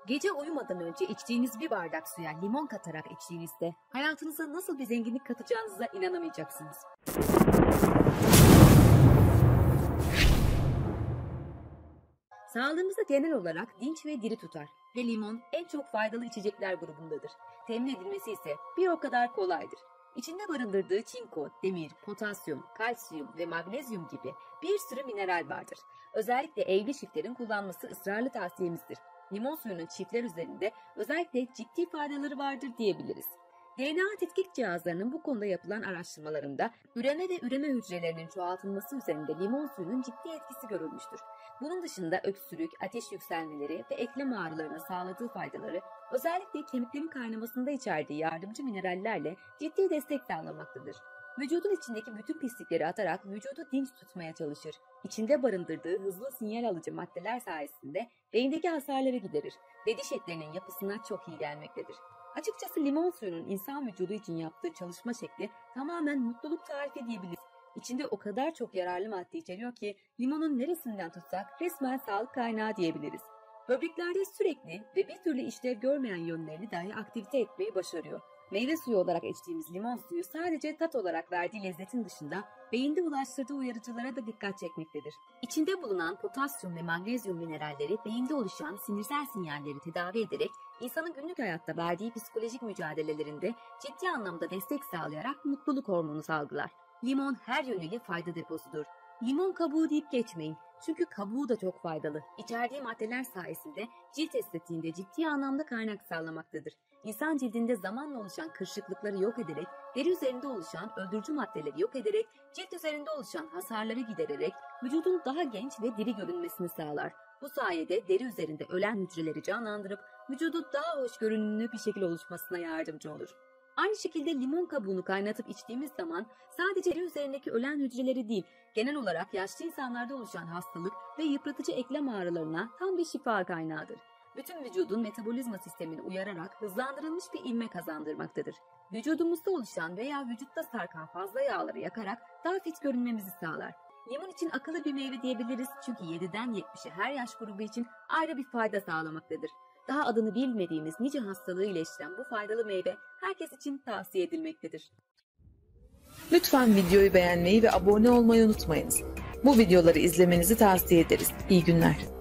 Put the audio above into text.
Gece uyumadan önce içtiğiniz bir bardak suya limon katarak içtiğinizde hayatınıza nasıl bir zenginlik katacağınıza inanamayacaksınız. Sağlığımızı genel olarak dinç ve diri tutar ve limon en çok faydalı içecekler grubundadır. Temin edilmesi ise bir o kadar kolaydır. İçinde barındırdığı çinko, demir, potasyum, kalsiyum ve magnezyum gibi bir sürü mineral vardır. Özellikle evli çiftlerin kullanması ısrarlı tavsiyemizdir. Limon suyunun çiftler üzerinde özellikle ciddi faydaları vardır diyebiliriz. DNA tetkik cihazlarının bu konuda yapılan araştırmalarında üreme ve üreme hücrelerinin çoğaltılması üzerinde limon suyunun ciddi etkisi görülmüştür. Bunun dışında öksürük, ateş yükselmeleri ve eklem ağrılarına sağladığı faydaları özellikle kemiklerin kaynamasında içerdiği yardımcı minerallerle ciddi destek sağlamaktadır. Vücudun içindeki bütün pislikleri atarak vücudu dinç tutmaya çalışır. İçinde barındırdığı hızlı sinyal alıcı maddeler sayesinde beyindeki hasarları giderir ve diş etlerinin yapısına çok iyi gelmektedir. Açıkçası limon suyunun insan vücudu için yaptığı çalışma şekli tamamen mutluluk tarifi diyebiliriz. İçinde o kadar çok yararlı madde içeriyor ki limonun neresinden tutsak resmen sağlık kaynağı diyebiliriz. Böbreklerde sürekli ve bir türlü işlev görmeyen yönlerini dahi aktivite etmeyi başarıyor. Meyve suyu olarak içtiğimiz limon suyu sadece tat olarak verdiği lezzetin dışında beyinde ulaştırdığı uyarıcılara da dikkat çekmektedir. İçinde bulunan potasyum ve magnezyum mineralleri beyinde oluşan sinirsel sinyalleri tedavi ederek insanın günlük hayatta verdiği psikolojik mücadelelerinde ciddi anlamda destek sağlayarak mutluluk hormonu salgılar. Limon her yönüyle fayda deposudur. Limon kabuğu deyip geçmeyin. Çünkü kabuğu da çok faydalı. İçerdiği maddeler sayesinde cilt estetiğinde ciddi anlamda kaynak sağlamaktadır. İnsan cildinde zamanla oluşan kırışıklıkları yok ederek, deri üzerinde oluşan öldürücü maddeleri yok ederek, cilt üzerinde oluşan hasarları gidererek vücudun daha genç ve diri görünmesini sağlar. Bu sayede deri üzerinde ölen hücreleri canlandırıp vücudu daha hoş görünümlü bir şekil oluşmasına yardımcı olur. Aynı şekilde limon kabuğunu kaynatıp içtiğimiz zaman sadece deri üzerindeki ölen hücreleri değil, genel olarak yaşlı insanlarda oluşan hastalık ve yıpratıcı eklem ağrılarına tam bir şifa kaynağıdır. Bütün vücudun metabolizma sistemini uyararak hızlandırılmış bir ivme kazandırmaktadır. Vücudumuzda oluşan veya vücutta sarkan fazla yağları yakarak daha fit görünmemizi sağlar. Limon için akıllı bir meyve diyebiliriz çünkü 7'den 70'e her yaş grubu için ayrı bir fayda sağlamaktadır. Daha adını bilmediğimiz nice hastalığı iyileştiren bu faydalı meyve herkes için tavsiye edilmektedir. Lütfen videoyu beğenmeyi ve abone olmayı unutmayınız. Bu videoları izlemenizi tavsiye ederiz. İyi günler.